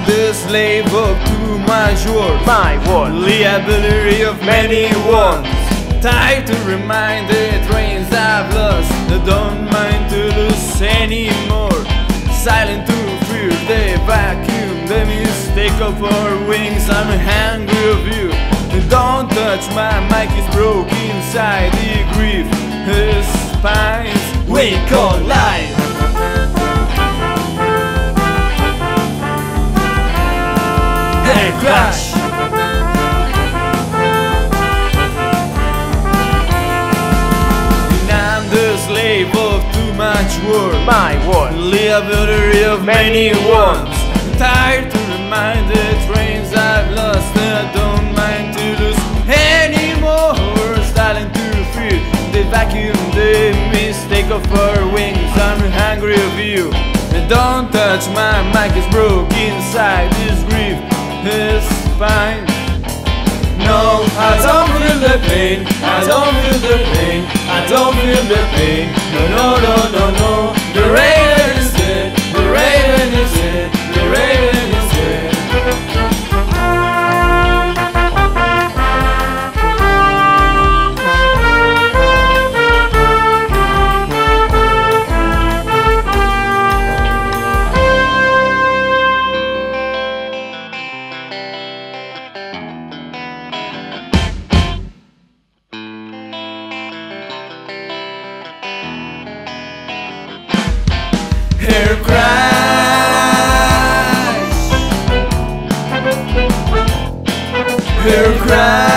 the slave of too much words, My word. liability of many wants. Tired to remind the trains I've lost, I don't mind to lose anymore. Silent to fear the vacuum, the mistake of our wings. I'm hungry of you. Don't touch my mic, it's broke inside the grief. His spines we call life. Aircrash. And I'm the slave of too much work, My word. liability of many wants. Tired to remind the trains I've lost, I don't mind to lose anymore. Silent to fear the vacuum, the mistake of our wings. I'm hungry of you. Don't touch my mic, it's broke inside this grief. His spine. No, I don't feel the pain. I don't feel the pain. I don't feel the pain. No, no, no, no, no. The raven is dead. The raven is dead. The raven is dead. Aircrash. Aircrash.